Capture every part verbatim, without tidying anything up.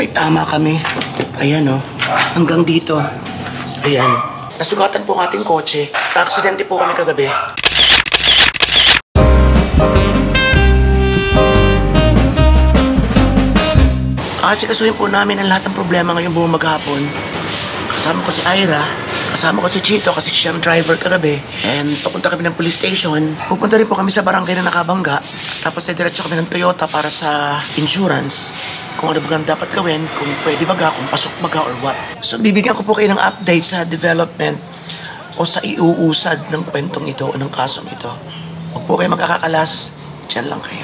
May tama kami. Ayan o. Oh. Hanggang dito. Ayan. Nasugatan po ang ating kotse. Na-aksidente po kami kagabi. Asikasuhin po namin ang lahat ng problema ngayong buong maghapon. Kasama ko si Ira. Kasama ko si Chito kasi siya ang driver kagabi. And papunta kami ng police station. Pupunta rin po kami sa barangay na nakabangga. Tapos diretso kami ng Toyota para sa insurance. Kung ano bagang dapat gawin, kung pwede baga, kung pasok baga or what. So bibigyan ko po kayo ng update sa development o sa iuusad ng kwentong ito o ng kasong ito. Huwag po kayo magkakakalas. Diyan lang kayo.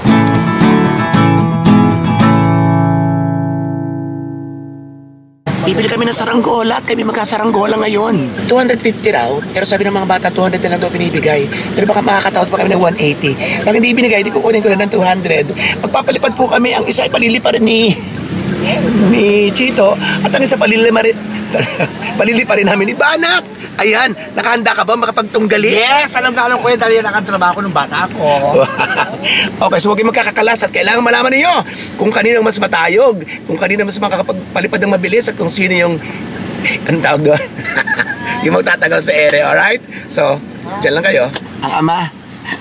Bibili kami ng saranggola at kami magkasaranggola ngayon. two hundred fifty raw, pero sabi ng mga bata two hundred na lang daw binibigay. Pero baka makakataot pa kami ng one eighty. Pag hindi binigay, hindi kukunin ko na ng two hundred. Magpapalipad po kami, ang isa ay palilipa rin ni, ni Chito at ang isa palilipa rin, palilipa rin namin ni Banak. Ayan, nakahanda ka ba makapagtunggali? Yes, alam ka alam ko yun dahil yan ang trabaho ng bata ko. Okay, so huwag kayong magkakakalas at kailangan malaman ninyo kung kanino mas matayog, kung kanino mas makakapagpalipad ng mabilis at kung sino yung, eh, anong tawag doon? Yung magtatagal sa ere, alright? So, dyan lang kayo. Ang ama.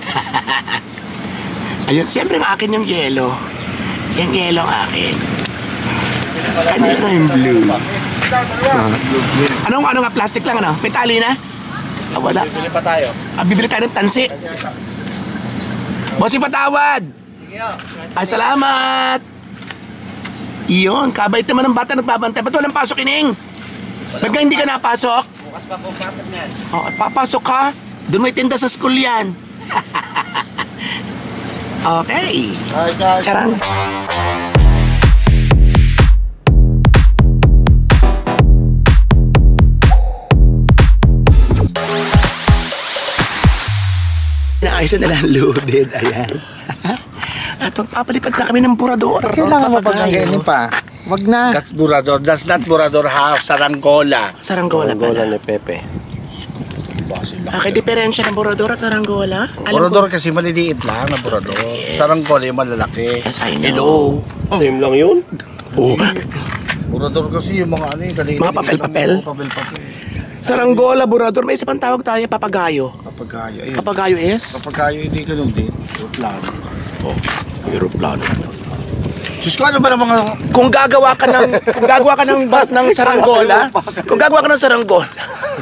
Ayun, siyempre ang akin yung yellow. Yung yellow ang akin. Kanila na yung blue. Uh, anong ano nga, plastic lang ano? May tali na? Ah, wala. Bibili pa tayo. Ah, bibili tayo ng tansi. Bossy patawad! Ay, salamat! Iyon, kabait naman ng bata nagbabantay. Ba't walang pasok, Ining? Ba't ka hindi ka napasok? Bukas pa kung pasok niyan. Oh, papasok ka? Doon may tinda sa school yan. Okay. Hi guys. Charang. Naayos na lang loaded, ayan. At magpapalipad na kami ng burador. Kailangan mo pag ganyan pa. Wag na. That's burador. That's not burador half. Saranggola. Saranggola pala. Saranggola ni Pepe. Ah, kay diferensya ng burador at saranggola? Burador kasi maliliit lang na burador. Yes. Saranggola yung malalaki. Yes, I know. Hello. Same lang yun? Oo. Burador kasi yung mga ano yung kaliit. Mga papel-papel? Papel-papel. Saranggola, burador. May isa pang tawag tayo, papagayo. Papagayo. Ayun. Papagayo is? Papagayo hindi ganun din. Aeroplano. Oh, aeroplano. Diyos ko, ano ba ng mga... Kung gagawa ka ng, kung gagawa ka ng, ng saranggola, kung gagawa ka ng saranggola,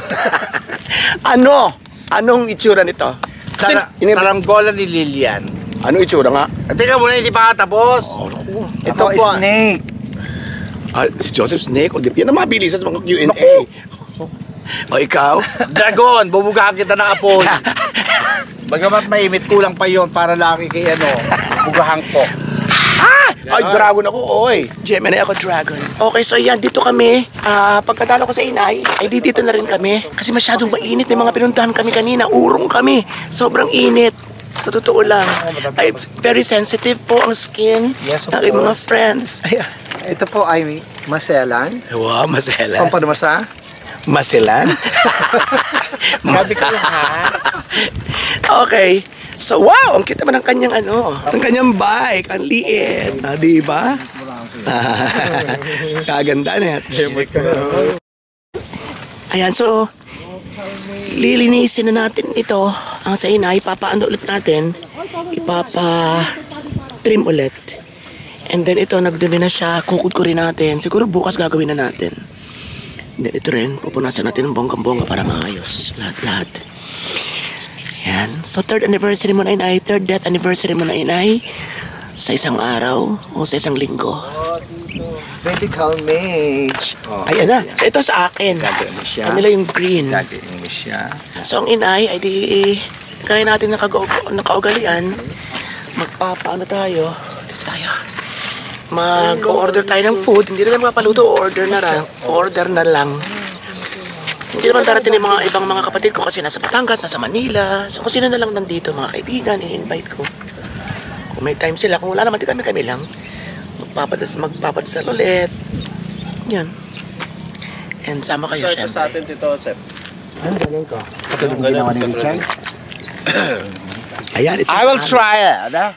ano? Anong itsura nito? Kasi, Sara, inib- saranggola ni Lilian. Anong itsura nga? At teka muna, hindi pa katapos. Oh, no. Ito po. Snake. Ah, si Joseph Snake. O, yan ang mabilis sa mga Q and A. O, ikaw? Dragon, bubugahan kita ng apoy. Bagamat maimit, kulang pa yon para laki kay ano, bubugahan ko. Ah! Ay, dragon ako, oy. Gemini ako, dragon. Okay, so yan, dito kami. Ah, pagkatalo ko sa inay, ay di dito na rin kami. Kasi masyadong mainit. May mga pinuntahan kami kanina. Urong kami. Sobrang init. Sa totoo lang. Ay, very sensitive po ang skin Yes, ng of aking mga course. friends. Ay, Ito po ay maselan. wow, maselan. Pampanumasa. Maselan? Grabe ka lang, ha? Okay. So, wow! Ang kita man ng kanyang ano, ang kanyang bike. Ang liit. Ah, di ba? Kaganda na. Ayan, so, lilinisin na natin ito. Ang sa inay, ipapaano ulit natin. Ipapa-trim ulit. And then ito, nagdumi na siya. Kukudkurin natin. Siguro bukas gagawin na natin. And then ito rin, pupunasan natin ng bonggang-bongga para maayos. Lahat-lahat. Yan. So, third anniversary mo na inay, third death anniversary mo na inay, sa isang araw o sa isang linggo. Medical mage. Oh, Ayan na. So, ito sa akin. Gagawin mo siya. Kanila yung green. Gagawin mo siya. So, ang inay, ay di, kaya natin nakag- nakaugalian, magpapaano tayo, dito tayo, mag-order tayo ng food, hindi na lang mapaluto, order na lang, order na lang. Hindi naman darating yung mga ibang mga kapatid ko kasi nasa Batangas, nasa Manila. So kung sino na lang nandito, mga kaibigan, i-invite ko. Kung may time sila, kung wala naman, di kami kami lang. Magpapadas, magpapadasal ulit. Yan. And sama kayo, Ito sa atin syempre. dito, Sep. Ano gagawin ko? Katulad ng ginawa ni Richard? Ayan, ito I will sa amin. try it, ano?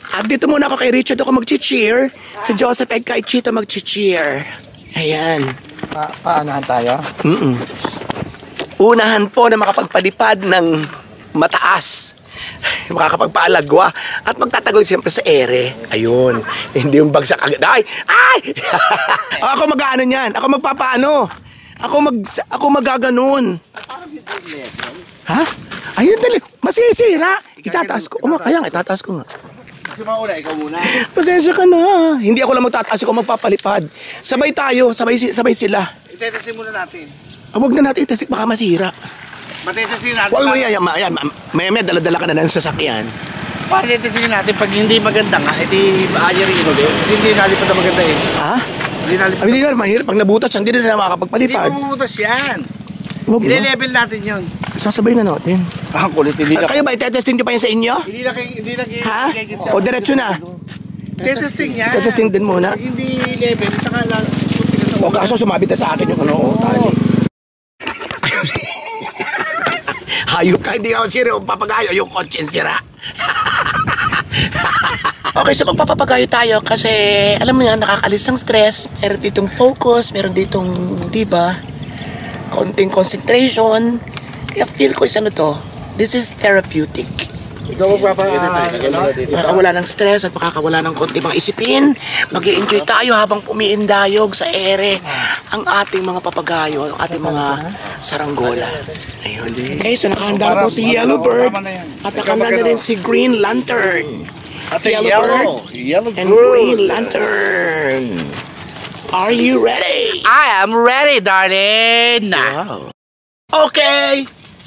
At dito muna ako kay Richard ako mag-cheer. Si Joseph at kay Chito mag-cheer. Ayan. Pa paanahan tayo? Mm-mm. Unahan po na makapagpalipad ng mataas. Makakapagpaalagwa. At magtatagal siyempre sa ere. Ayun. Hindi yung bagsak agad. Ay! Ay! Ako mag-ano niyan. Ako magpapaano. Ako mag... Ako magaganon. Ha? Ayun dali. Masisira. Itataas ko. O nga, kaya nga, itataas ko nga. Kasi mauna, ikaw muna. Pasensya ka na. Hindi ako lang magtataas, ako magpapalipad. Sabay tayo, sabay, sabay sila. Itetesin muna natin. Ah, huwag na natin itasik, baka masira. Matetesin natin. Huwag mo para- yan, yan, may may dala-dala ka na ng sasakyan. Para itetesin natin, pag hindi maganda nga, edi aayarin ulit. Kasi hindi nalipad na maganda eh. Ha? Hindi nalipad. Ay, hindi na, mahirap. Pag nabutas, hindi na na Hindi makakapagpalipad. pumuputas yan. Huwag na. Ile-level natin yun. Sasabay na natin. Ah, kulit. Hindi Ah, na. kayo ba, itetesting nyo pa yan sa inyo? Hindi na kayo, hindi na kayo. Ha? kayo- kayo- O diretso na? Tetesting yan. Itetesting din muna. Pag hindi level, saka lang. O kaso sumabit na sa akin yung ano, oh, tali. Hayop ka, hindi ka masira. O papagayo, yung kotse sira. Okay, so magpapapagayo tayo kasi alam mo yan, nakakalis ng stress. Meron ditong focus, meron ditong, di ba, konting concentration. Kaya feel ko is ano to, this is therapeutic. Ikaw magpapa... Makakawala ng stress at makakawala ng konti mga isipin. Mag-i-enjoy tayo habang pumiindayog sa ere ang ating mga papagayo, ang ating mga saranggola. Ayun. Okay, so nakahanda na po si Yellow Bird at nakahanda na rin si Green Lantern. At yellow. Yellow and Green Lantern. Are you ready? I am ready, darling. Wow. Okay.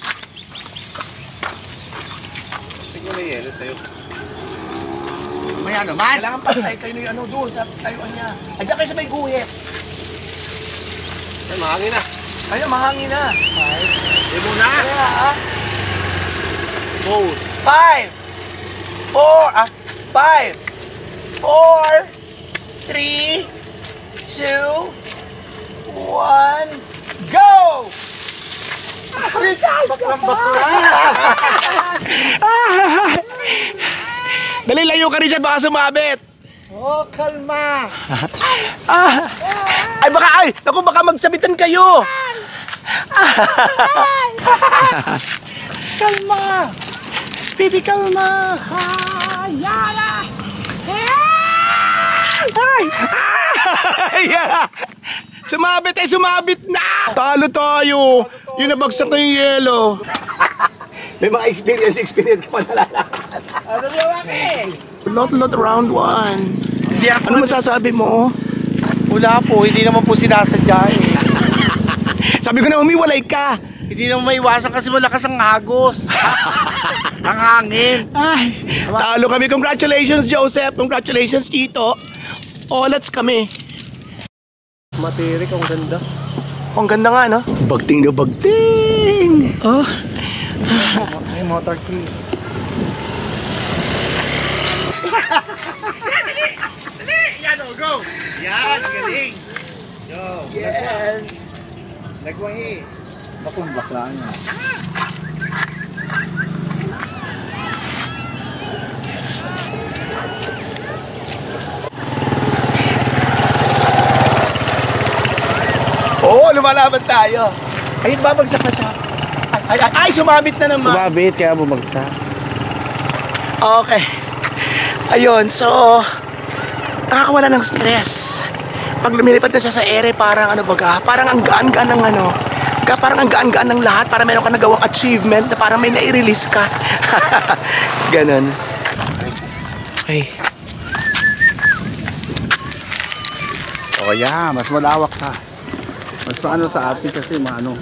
May ano man? Kailangan patay kayo ng ano doon sa tayuan niya. Andiyan kayo sa may guhit. Ay, mahangin na. Ayun, mahangin na. Hindi muna. Kaya ah. Pose. Five, four, ah, five, four, three, two, one, go! Richard! Baklang bakla. Dali, layo ka, Richard, baka sumabit. Oh, kalma. Ah, ay, baka, ay, naku, baka magsabitan kayo. Kalma. Baby, kalma. Yala. Ay! Ay! Sumabit ay sumabit na! Talo tayo! Yung nabagsak na yung yelo. May mga experience, experience ka pa nalalakad. Ano lalaki? Lot, lot, round one. Hindi ako. Ano masasabi mo? Wala po, hindi naman po sinasadya eh. Sabi ko na umiwalay ka. Hindi naman maiwasan kasi malakas ang hagos. Ang hangin. Ay, talo kami. Congratulations, Joseph. Congratulations, Tito. Olats kami. Matirik, ang ganda. Ang ganda nga, no? Bagting na bagting. Oh. May motor key. Yan o, go! Yan, galing. Go. Yes. Nagwahi. Bakong bakla niya. Oo, lumalaban tayo. Ayun, babagsak na siya. Ay, ay, ay, sumabit na naman. Sumabit, kaya bumagsak. Okay. Ayun, so, nakakawala ng stress. Pag lumilipad na siya sa ere, parang ano baga, parang ang gaan-gaan ng ano, ga, parang ang gaan-gaan ng lahat, para meron ka nagawang achievement na parang may nai-release ka. Ganon. Ay. O oh, yeah, mas malawak ka. Mas maano sa atin kasi maano.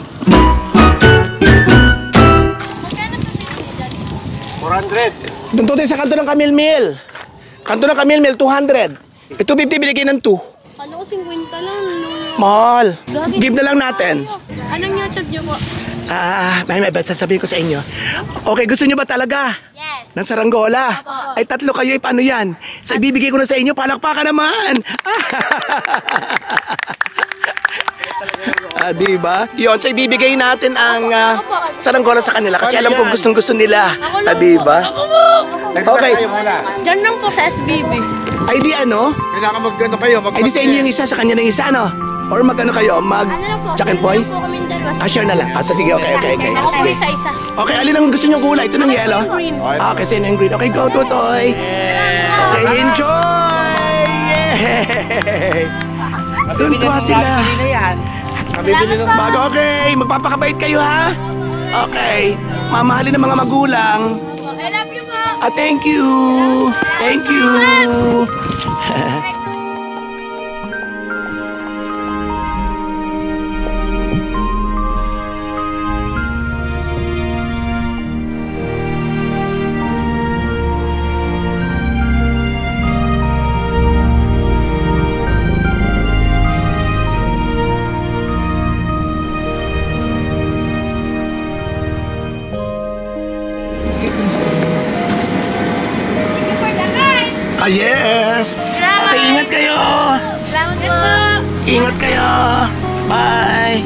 four hundred. Doon tayo sa kanto ng Camille Kanto ng Camille two hundred. E two fifty binigay ng two. Ano ko, fifty lang. No. Mahal. Give na lang natin. Anong YouTube niyo po? Ah, may may sasabihin ko sa inyo. Okay, gusto niyo ba talaga? Yes. Ng saranggola? Opo. Ay, tatlo kayo, eh, paano yan? So, ibibigay ko na sa inyo, palakpakan naman! Ah, di ba? Yun, so ibibigay natin ang uh, saranggola sa kanila kasi alam ko gustong-gusto nila. Ah, di ba? Okay. Kayo muna. Diyan lang po sa S B B. Ay di ano? Kailangan mag-ano kayo, mag Ay di sa inyo yung isa, sa kanya na yung isa, ano? Or mag-ano kayo? Mag Ano lang po? Jack and share Poy? lang po kami dalawa. Ah, share na lang. Ah, so, sige, okay, okay, okay. Ako po Sige. isa-isa. Okay, alin ang gusto niyong kulay? Ito ng yellow? Green. Ah, kasi yun yung green. Okay, go, Tutoy. Okay, enjoy! Yay! Tuntua sila. na yan. Salamat po. Bago, okay. Magpapakabait kayo, ha? Okay. Mamahalin ng mga magulang. I love you po. Ah, thank you. Thank you. Ah, yes. Okay, ingat kayo. Salamat po. Ingat kayo. Bye.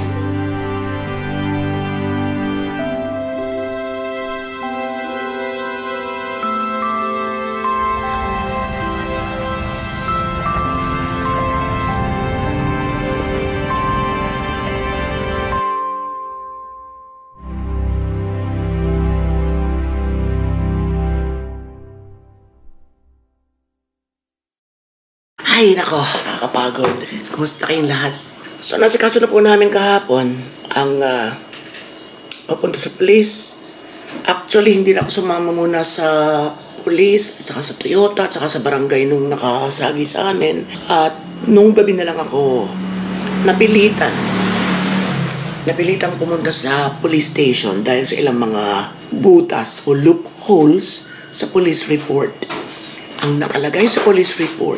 Ay, nako, nakakapagod. Kumusta kayong lahat? So, nasikaso na po namin kahapon ang uh, papunta sa police. Actually, hindi na ako sumama muna sa police, saka sa Toyota, saka sa barangay nung nakasagi sa amin. At nung gabi na lang ako napilitan. Napilitan pumunta sa police station dahil sa ilang mga butas o loopholes sa police report. Ang nakalagay sa police report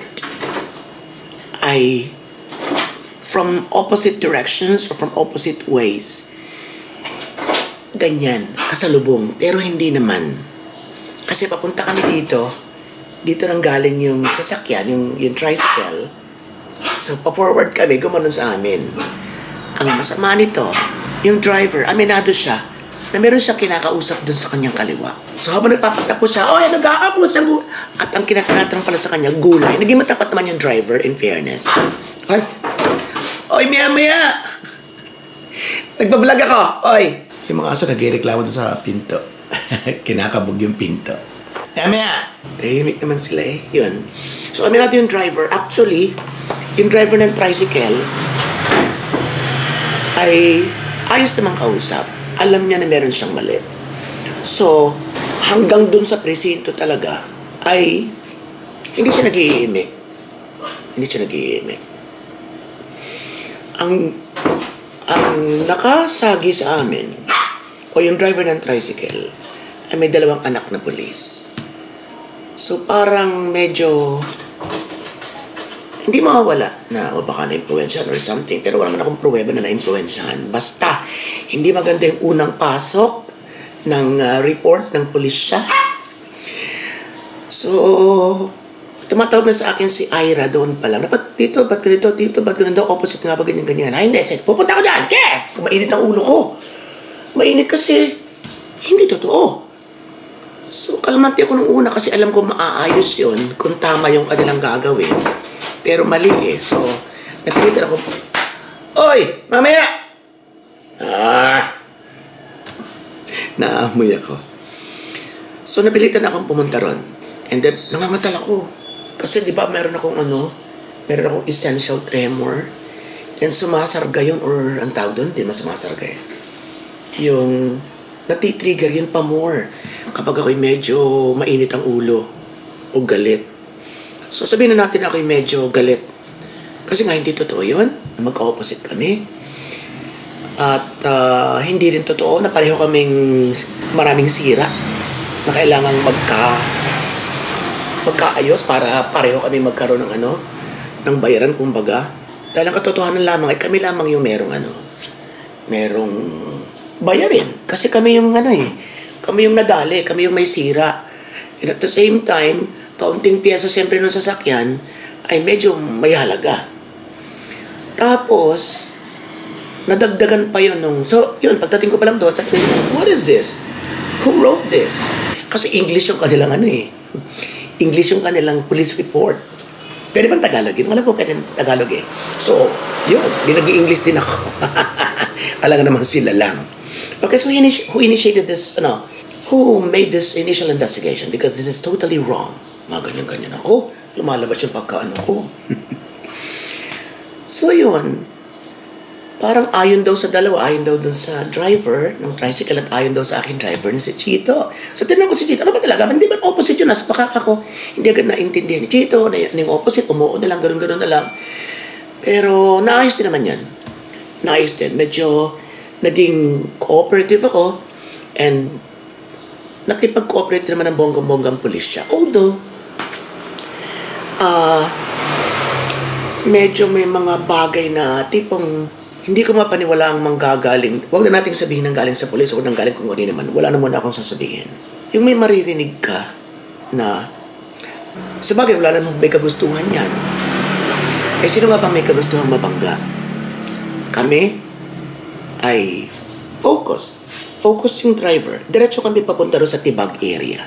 ay from opposite directions or from opposite ways. Ganyan, kasalubong. Pero hindi naman. Kasi papunta kami dito, dito nang galing yung sasakyan, yung, yung tricycle. So, pa-forward kami, gumanon sa amin. Ang masama nito, yung driver, aminado siya, na meron siya kinakausap dun sa kanyang kaliwa. So, habang nagpapatapos siya, oh, nag-aapos sa gu-. At ang kinakanatanong pala sa kanya, gulay. Naging matapat naman yung driver, in fairness. Ay, oy, maya-maya! Nagbablog ako, oy! Yung mga aso nagreklamo doon sa pinto. Kinakabog yung pinto. Maya-maya! Tahimik naman sila eh. Yun. So, aminado yung driver. Actually, yung driver ng tricycle ay ayos namang kausap. Alam niya na meron siyang mali. So, hanggang dun sa presinto talaga, ay hindi siya nag-iimik. Hindi siya nag-iimik. Ang, ang nakasagi sa amin, o yung driver ng tricycle, ay may dalawang anak na pulis. So, parang medyo hindi mawawala na o baka na-influensyahan or something, pero wala man akong pruweba na na-influensyahan. Basta, hindi maganda yung unang pasok ng uh, report ng pulisya. So, tumatawag na sa akin si Ira doon pa lang. Dapat dito, ba't ganito, dito, ba't ganito, opposite nga ba ganyan-ganyan. Ay, hindi, set, pupunta ko dyan, sige! Mainit ang ulo ko. Mainit kasi, hindi totoo. So, kalmante ako nung una kasi alam ko maaayos yun kung tama yung kanilang gagawin. Pero mali eh. So, napilitan ako, oy, mamaya! Ah! Naamoy ako. So, napilitan akong pumunta ron. And then, nangangatal ako. Kasi di ba meron akong ano, meron akong essential tremor. And sumasarga yun, or ang tawag doon, di mas sumasarga eh. Yung natitrigger yun pa more kapag ako'y medyo mainit ang ulo o galit. So sabihin na natin ako'y medyo galit. Kasi nga hindi totoo yun. Mag-opposite kami. At uh, hindi rin totoo na pareho kaming maraming sira na kailangang magka magkaayos para pareho kami magkaroon ng ano, ng bayaran kumbaga. Dahil ang katotohanan lamang ay kami lamang yung merong ano, merong bayarin. Kasi kami yung ano eh, kami yung nadali, kami yung may sira. And at the same time, kaunting piyesa siyempre ng sasakyan ay medyo may halaga. Tapos, nadagdagan pa yun nung, so yun, pagdating ko pa lang doon, sabi ko, what is this? Who wrote this? Kasi English yung kanilang ano eh. English yung kanilang police report. Pwede bang Tagalog yun? Alam ko pwede Tagalog eh. So, yun, binag-i-English din ako. Alam nga naman sila lang. Okay, so who, initi- who initiated this, ano, who made this initial investigation? Because this is totally wrong. Mga ganyan-ganyan ako. Lumalabas yung pagkaano ko. So, yun. Parang ayon daw sa dalawa, ayon daw dun sa driver ng tricycle at ayon daw sa akin driver na si Chito. So, tinanong ko si Chito, ano ba talaga? Hindi ba opposite yun? Nasa baka ako, hindi agad naintindihan ni Chito, na yung opposite, umuo na lang, gano'n-gano'n na lang. Pero, naayos din naman yan. Naayos din. Medyo, naging cooperative ako, and nakipag-cooperate naman ng bonggang-bonggang pulis siya. Although, ah, uh, medyo may mga bagay na tipong hindi ko mapaniwala ang manggagaling. Huwag na nating sabihin ng galing sa pulis o nang galing kung ano naman. Wala na muna akong sasabihin. Yung may maririnig ka na sa bagay, wala namang may kagustuhan yan. Eh, sino nga bang may kagustuhan mabangga? Kami ay focus. Focus yung driver. Diretso kami papunta doon sa Tibag area.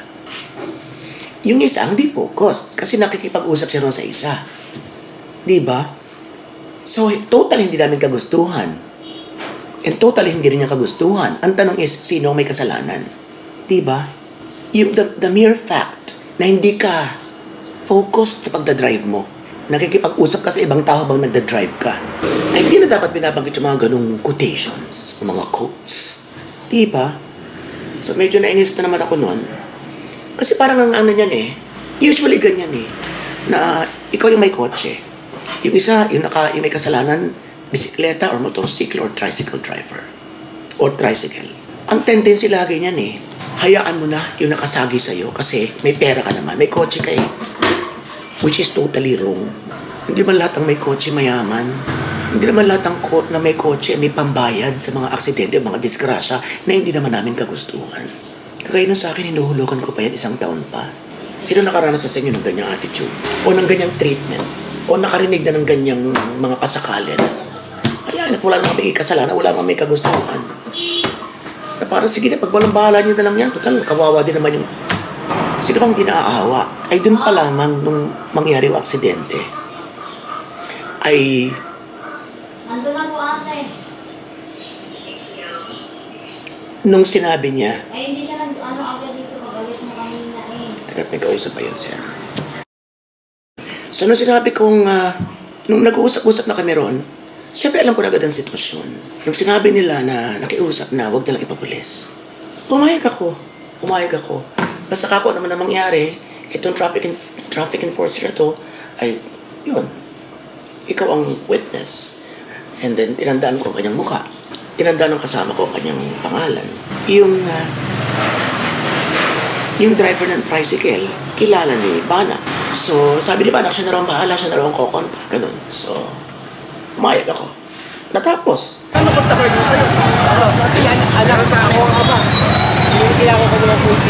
Yung isa ang di focus kasi nakikipag-usap siya ron sa isa. Diba? So, total hindi namin kagustuhan. And totally hindi rin niya kagustuhan. Ang tanong is, sino may kasalanan? Diba? Yung, the, the mere fact na hindi ka focused sa pagdadrive mo, nakikipag-usap ka sa ibang tao bang nagdadrive ka, ay hindi na dapat binabanggit yung mga ganung quotations, o mga quotes. Diba? So, medyo nainis na naman ako nun. Kasi parang ang ano niyan eh, usually ganyan eh, na ikaw yung may kotse. Yung isa, yung, naka, yung may kasalanan, bisikleta or motorcycle or tricycle driver. Or tricycle. Ang tendency lagi niyan eh, hayaan mo na yung nakasagi sa'yo kasi may pera ka naman, may kotse ka eh. Which is totally wrong. Hindi man lahat ng may kotse mayaman. Hindi naman lahat ng ko- na may kotse may pambayad sa mga aksidente o mga disgrasya na hindi naman namin kagustuhan. Kaya nun sa akin, hinuhulukan ko pa yan isang taon pa. Sino nakaranas sa inyo ng ganyang attitude? O ng ganyang treatment? O nakarinig na ng ganyang mga pasakalin? Ayan, at wala namang may kasalanan, wala namang may kagustuhan. Na parang sige na, pag walang bahala niyo na lang yan, total, kawawa din naman yung... Sino bang hindi naaawa? Ay dun pa lamang nung mangyari yung aksidente, ay... Nandun na po ate. Nung sinabi niya, Ay, hindi siya nag, ano, agad dito, pagalit mo kanina eh. agad may kausap pa yun, sir. So, nung sinabi kong, uh, nung nag-uusap-usap na kami ron, siyempre alam ko na agad ang sitwasyon. Nung sinabi nila na nakiusap na huwag nalang ipapulis, pumayag ako. Pumayag ako. Basta kako naman na mangyari, itong traffic, en- traffic enforcer na to, ay, yun, ikaw ang witness. And then, tinandaan ko ang kanyang mukha. Tinandaan ng kasama ko ang kanyang pangalan. Yung, uh, yung driver ng tricycle, kilala ni Bana. So, sabi ni Bana, siya na raw ang bahala, siya na raw ang kukontak. Ganun. So, umayag ako. Natapos. Ano kung takay mo kayo? Pati yan, anak sa ako ang ama. Hindi ako ko naman po.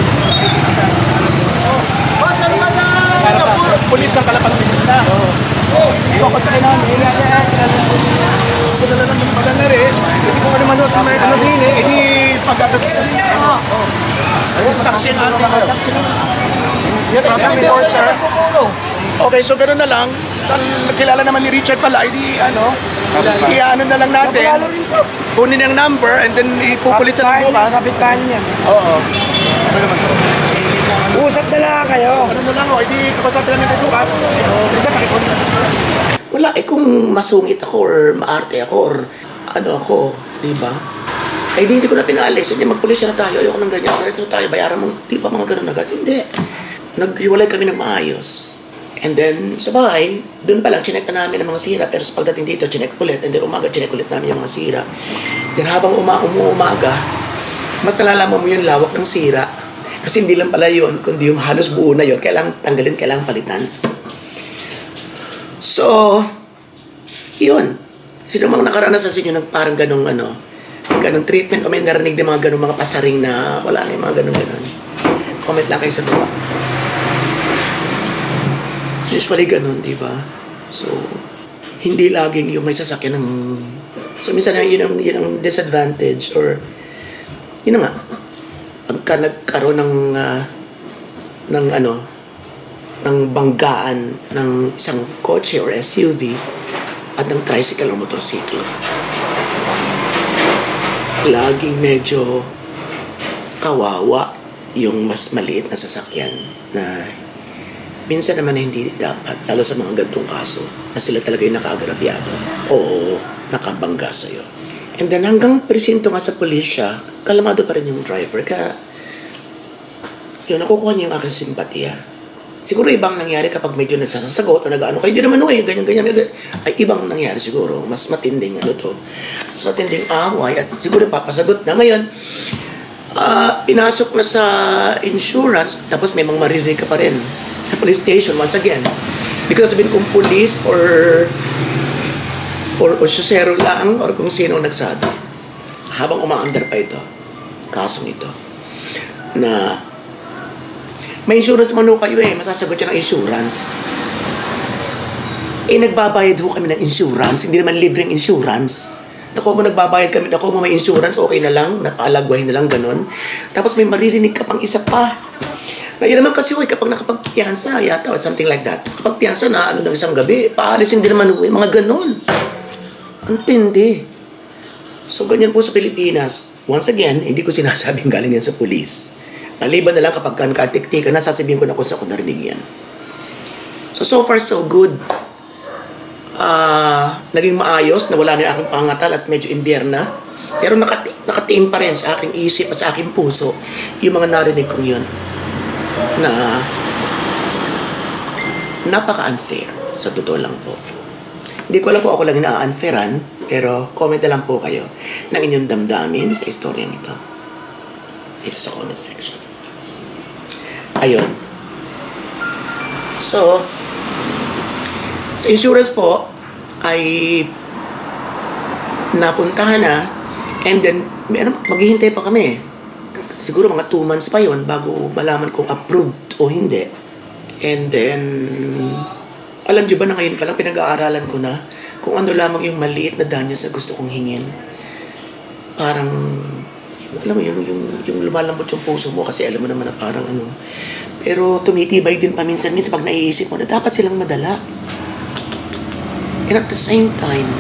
Boss, ano ka sa... Pulis ang kalapang pinita. Oo. Hindi ko kontakin namin. Hindi nga yan. Kung naman maganda rin, hindi ko naman may ano din eh. Hindi pagkakasin sa niya. Saksi ang ating saksi. Traffic enforcer. Okay, so gano'n na lang. Nakilala naman ni Richard pala, hindi ano, i-ano na lang natin. Kunin ang number and then ipupulis na ng bukas. Kapitan niya. Oo. Ano naman to? Usap na lang kayo. Ano mo lang o, hindi kapasapin namin ito bukas. Hindi ka pakikunin. Wala, eh kung masungit ako or maarte ako or ano ako, di ba? Eh di, hindi ko na pinaalis. Hindi, magpulis na tayo. Ayoko ng ganyan. Diretso na tayo. Bayaran mo. Di ba mga ganun agad? Hindi. Naghiwalay kami ng maayos. And then, sa bahay, doon pa lang, chinek na namin ang mga sira. Pero sa pagdating dito, chinek ulit. And then umaga, chinek ulit namin yung mga sira. Then habang uma umuumaga, mas nalalaman mo yung lawak ng sira. Kasi hindi lang pala yun, kundi yung halos buo na yun. Kailangan tanggalin, kailangan palitan. So, yun. Sino mang nakaranas sa inyo ng parang ganong ano, ganong treatment o may narinig ng mga ganong mga pasaring na wala na yung mga ganong ganon. Comment lang kayo sa baba. Usually ganon, di ba? So, hindi laging yung may sasakyan ng So minsan yun ang, yun ang disadvantage or yun na nga, pagka nagkaroon ng uh, ng ano, ng banggaan ng isang kotse or S U V at ng tricycle o motorsiklo. Laging medyo kawawa yung mas maliit na sasakyan na minsan naman hindi dapat, lalo sa mga gantong kaso, na sila talaga yung nakaagrabyado o nakabangga sa'yo. And then hanggang presinto nga sa pulisya, kalamado pa rin yung driver. Kaya yun, nakukuha niya yung aking simpatiya. Siguro ibang nangyari kapag medyo nagsasagot o nag-ano kayo, di naman eh, ganyan-ganyan. Ay ibang nangyari siguro, mas matinding ano to. Mas matinding away at siguro papasagot na. Ngayon, uh, pinasok na sa insurance, tapos may mga maririnig ka pa rin sa police station once again. Because sabihin kung police or or, or susero lang or kung sino nagsado. Habang umaandar pa ito, kasong ito, na may insurance man ho kayo eh, masasagot siya ng insurance. Eh, nagbabayad ho kami ng insurance, hindi naman libreng insurance. Naku mo nagbabayad kami, naku mo may insurance, okay na lang, napaalagwahin na lang, ganun. Tapos may maririnig ka pang isa pa. Ngayon naman kasi ho, kapag nakapagpiyansa, yata or something like that, kapag piyansa na ano ng isang gabi, paalisin din naman ho, eh, mga ganun. Ang tindi. So, ganyan po sa Pilipinas. Once again, hindi ko sinasabing galing yan sa police. Maliban na lang kapag katiktika na, sasabihin ko na kung saan ko narinig yan. So, so far so good. Uh, naging maayos, nawala na yung aking pangatal at medyo imbierna. Pero nakati nakatiim pa rin sa aking isip at sa aking puso yung mga narinig kong yun. Na napaka-unfair. Sa totoo lang po. Hindi ko alam po ako lang na-unfairan, pero comment na lang po kayo ng inyong damdamin sa istoryang ito. Dito sa comment section. Ayun. So, sa insurance po, ay napuntahan na, and then, ano, maghihintay pa kami. Siguro mga two months pa yon bago malaman kung approved o hindi. And then, alam niyo ba na ngayon pa lang pinag-aaralan ko na kung ano lamang yung maliit na danyos na gusto kong hingin. Parang, alam mo, yung, yung, yung lumalambot yung puso mo kasi alam mo naman na parang ano. Pero tumitibay din paminsan-minsan pag naiisip mo na dapat silang madala. And at the same time,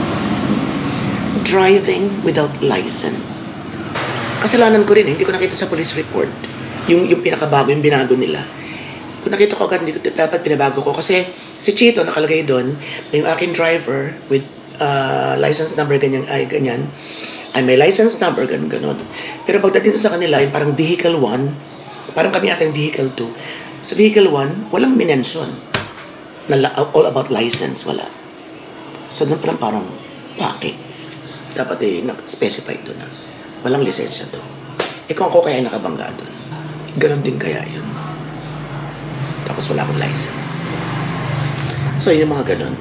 driving without license. Kasalanan ko rin eh, hindi ko nakita sa police report. Yung, yung pinakabago, yung binago nila. Kung nakita ko agad, hindi ko dapat pinabago ko. Kasi si Chito nakalagay doon na yung aking driver with uh, license number ganyan, ay ganyan, ay may license number, ganun, ganun. Pero pagdating sa kanila, yung parang vehicle one, parang kami ating vehicle two. Sa vehicle one, walang minention na all about license, wala. So, doon parang parang, bakit? Dapat eh, nag-specify doon na walang lisensya to. Eh kung ako kaya nakabangga doon, ganun din kaya yun. Tapos wala akong license. So, yun yung mga ganun.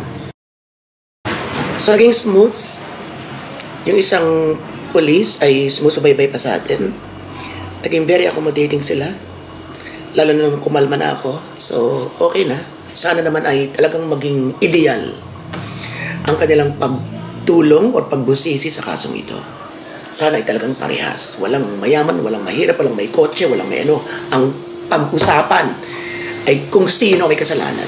So, naging smooth. Yung isang police ay sumusubaybay pa sa atin. Naging very accommodating sila. Lalo na naman kumalma na ako. So, okay na. Sana naman ay talagang maging ideal ang kanilang pagtulong o pagbusisi sa kasong ito. Sana ay talagang parehas. Walang mayaman, walang mahirap, walang may kotse, walang may ano. Ang pag-usapan ay kung sino may kasalanan.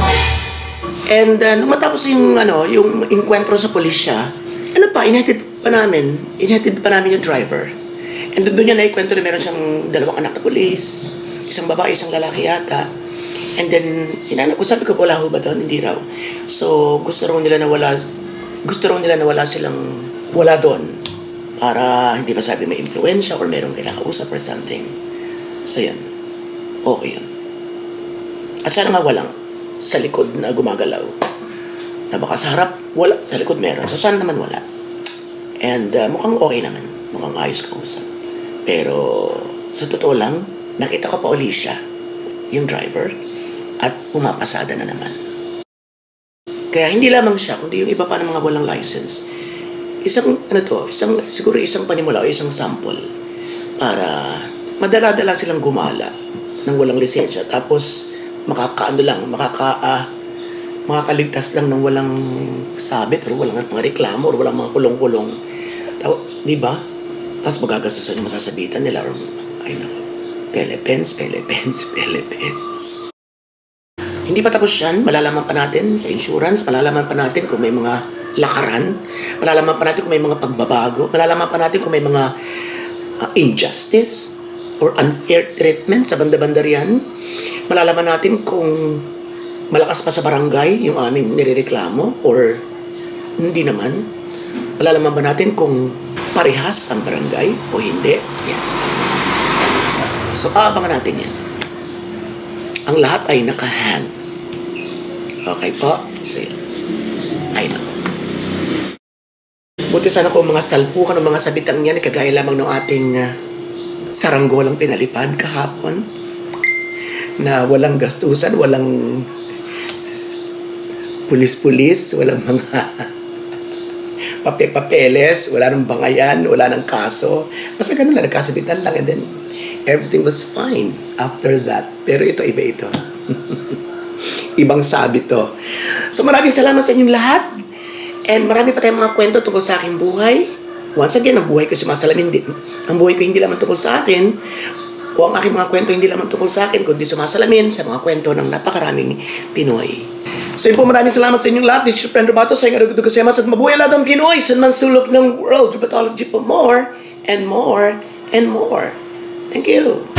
And uh, nung matapos yung, ano, yung enkwentro sa pulisya, ano pa, inhatid pa namin, inhatid pa namin yung driver. And doon niya naikwento na meron siyang dalawang anak na pulis, isang babae, isang lalaki yata. And then, hinanap ko, sabi ko, wala ho ba doon? Hindi raw. So, gusto raw nila na wala, gusto raw nila na wala silang, wala doon. Para hindi masabi may influensya or merong kinakausap or something. So, yan. Okay yun. At sana nga walang sa likod na gumagalaw. Na baka sa harap, wala. Sa likod meron. So, sana naman wala. And uh, mukhang okay naman. Mukhang ayos kausap. Pero, sa totoo lang, nakita ko pa uli siya, yung driver, at pumapasada na naman. Kaya hindi lamang siya, kundi yung iba pa ng mga walang license. Isang, ano to, isang, siguro isang panimula o isang sample para madala-dala silang gumala ng walang lisensya. Tapos, makakaano lang, makaka, uh, makakaligtas lang ng walang sabit or walang mga reklamo or walang mga kulong-kulong. Taw, di ba? Tapos magagastusan yung masasabitan nila or, ay nako, Philippines, Philippines, Philippines. Hindi pa tapos yan, malalaman pa natin sa insurance, malalaman pa natin kung may mga lakaran, malalaman pa natin kung may mga pagbabago, malalaman pa natin kung may mga uh, injustice or unfair treatment sa banda-banda riyan. Malalaman natin kung malakas pa sa barangay yung aming nirereklamo or hindi naman. Malalaman ba natin kung parehas ang barangay o hindi? Yan. So, aabangan natin yan. Ang lahat ay naka-hand. Okay po? So, ay nako. Buti sana kung mga salpukan o mga sabitang yan, kagaya lamang ng ating uh, saranggolang pinalipad kahapon na walang gastusan, walang pulis-pulis, walang mga pape-papeles, wala nang bangayan, wala nang kaso. Basta ganun lang, nagkasabitan lang and then everything was fine after that. Pero ito, iba ito. Ibang sabi to. So maraming salamat sa inyong lahat and marami pa tayong mga kwento tungkol sa aking buhay. Once again, ang buhay ko sumasalamin din. Ang buhay ko hindi lamang tungkol sa akin o ang aking mga kwento hindi lamang tungkol sa akin kundi sumasalamin sa mga kwento ng napakaraming Pinoy. So yun po, maraming salamat sa inyong lahat. This is your friend Robato sa inyo Dugusemas at mabuhay lahat ng Pinoy sa man sulok ng world. Rheumatology for more and more and more. Thank you.